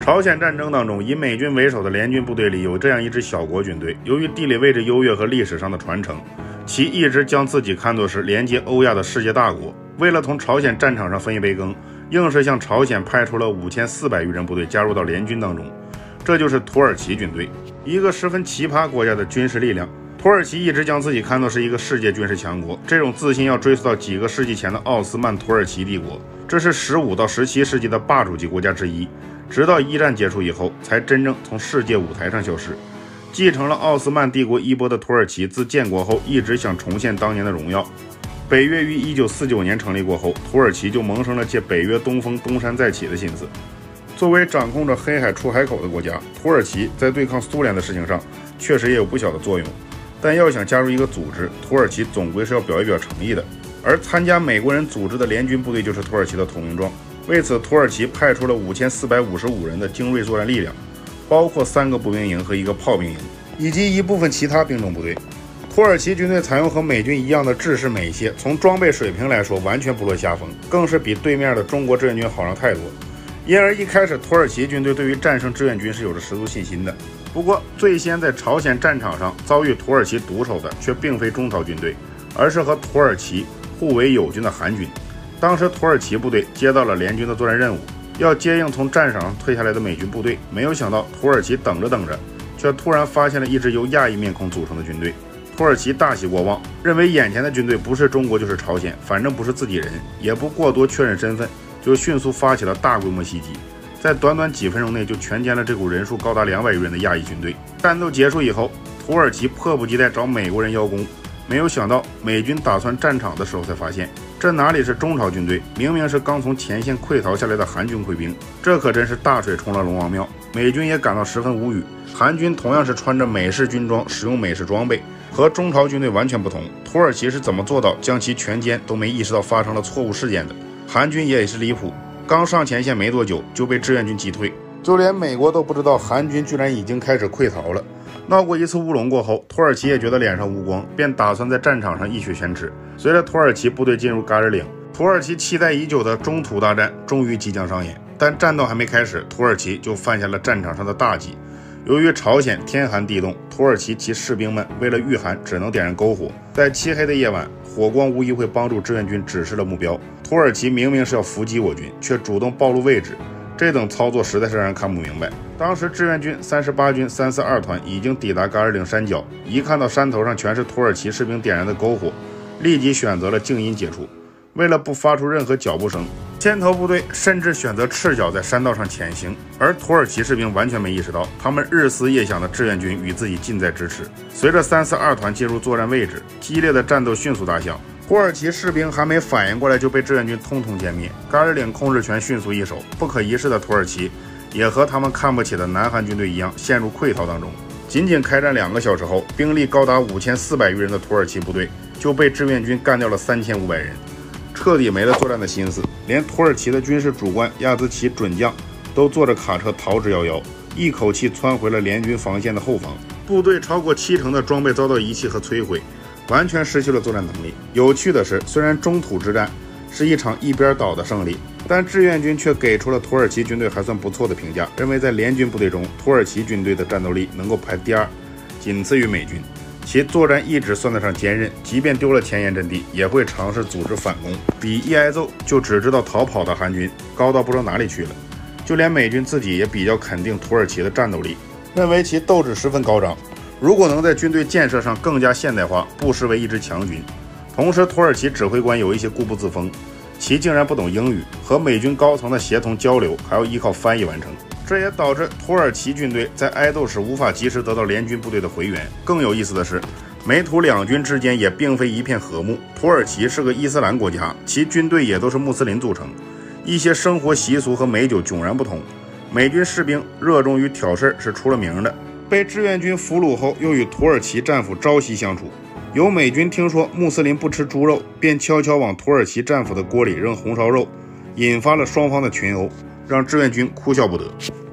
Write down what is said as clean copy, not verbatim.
朝鲜战争当中，以美军为首的联军部队里有这样一支小国军队，由于地理位置优越和历史上的传承，其一直将自己看作是连接欧亚的世界大国。为了同朝鲜战场上分一杯羹，硬是向朝鲜派出了5400余人部队加入到联军当中。这就是土耳其军队，一个十分奇葩国家的军事力量。土耳其一直将自己看作是一个世界军事强国，这种自信要追溯到几个世纪前的奥斯曼土耳其帝国，这是15到17世纪的霸主级国家之一。直到一战结束以后，才真正从世界舞台上消失。继承了奥斯曼帝国衣钵的土耳其，自建国后一直想重现当年的荣耀。北约于1949年成立过后，土耳其就萌生了借北约东风东山再起的心思。作为掌控着黑海出海口的国家，土耳其在对抗苏联的事情上确实也有不小的作用。但要想加入一个组织，土耳其总归是要表一表诚意的。而参加美国人组织的联军部队就是土耳其的投名状。为此，土耳其派出了5455人的精锐作战力量，包括3个步兵营和1个炮兵营，以及一部分其他兵种部队。土耳其军队采用和美军一样的制式美械，从装备水平来说完全不落下风，更是比对面的中国志愿军好上太多。因而一开始土耳其军队对于战胜志愿军是有着十足信心的。不过最先在朝鲜战场上遭遇土耳其毒手的却并非中朝军队，而是和土耳其互为友军的韩军。当时土耳其部队接到了联军的作战任务，要接应从战场上退下来的美军部队，没有想到土耳其等着等着，却突然发现了一支由亚裔面孔组成的军队。土耳其大喜过望，认为眼前的军队不是中国就是朝鲜，反正不是自己人，也不过多确认身份，就迅速发起了大规模袭击。在短短几分钟内就全歼了这股人数高达200余人的亚裔军队。战斗结束以后，土耳其迫不及待找美国人邀功，没有想到美军打算站场的时候才发现，这哪里是中朝军队，明明是刚从前线溃逃下来的韩军溃兵。这可真是大水冲了龙王庙，美军也感到十分无语。韩军同样是穿着美式军装，使用美式装备，和中朝军队完全不同。土耳其是怎么做到将其全歼都没意识到发生了错误事件的？韩军也是离谱，刚上前线没多久就被志愿军击退，就连美国都不知道韩军居然已经开始溃逃了。闹过一次乌龙过后，土耳其也觉得脸上无光，便打算在战场上一雪前耻。随着土耳其部队进入嘎日岭，土耳其期待已久的中土大战终于即将上演。但战斗还没开始，土耳其就犯下了战场上的大忌。由于朝鲜天寒地冻，土耳其其士兵们为了御寒只能点燃篝火，在漆黑的夜晚，火光无疑会帮助志愿军指示了目标。土耳其明明是要伏击我军，却主动暴露位置，这等操作实在是让人看不明白。当时志愿军38军342团已经抵达嘎日岭山脚，一看到山头上全是土耳其士兵点燃的篝火，立即选择了静音解除。为了不发出任何脚步声，牵头部队甚至选择赤脚在山道上前行，而土耳其士兵完全没意识到，他们日思夜想的志愿军与自己近在咫尺。随着342团进入作战位置，激烈的战斗迅速打响，土耳其士兵还没反应过来就被志愿军通通歼灭，嘎日岭控制权迅速一手。不可一世的土耳其也和他们看不起的南韩军队一样，陷入溃逃当中。仅仅开战2个小时后，兵力高达5400余人的土耳其部队就被志愿军干掉了3500人，彻底没了作战的心思。连土耳其的军事主官亚兹奇准将都坐着卡车逃之夭夭，一口气窜回了联军防线的后方。部队超过70%的装备遭到遗弃和摧毁，完全失去了作战能力。有趣的是，虽然中土之战是一场一边倒的胜利，但志愿军却给出了土耳其军队还算不错的评价，认为在联军部队中，土耳其军队的战斗力能够排第2，仅次于美军。其作战意志算得上坚韧，即便丢了前沿阵地，也会尝试组织反攻，比一挨揍就只知道逃跑的韩军高到不知道哪里去了。就连美军自己也比较肯定土耳其的战斗力，认为其斗志十分高涨，如果能在军队建设上更加现代化，不失为一支强军。同时，土耳其指挥官有一些固步自封，其竟然不懂英语，和美军高层的协同交流还要依靠翻译完成。这也导致土耳其军队在挨斗时无法及时得到联军部队的回援。更有意思的是，美土两军之间也并非一片和睦。土耳其是个伊斯兰国家，其军队也都是穆斯林组成，一些生活习俗和美酒迥然不同。美军士兵热衷于挑事是出了名的，被志愿军俘虏后又与土耳其战俘朝夕相处。有美军听说穆斯林不吃猪肉，便悄悄往土耳其战俘的锅里扔红烧肉，引发了双方的群殴，让志愿军哭笑不得。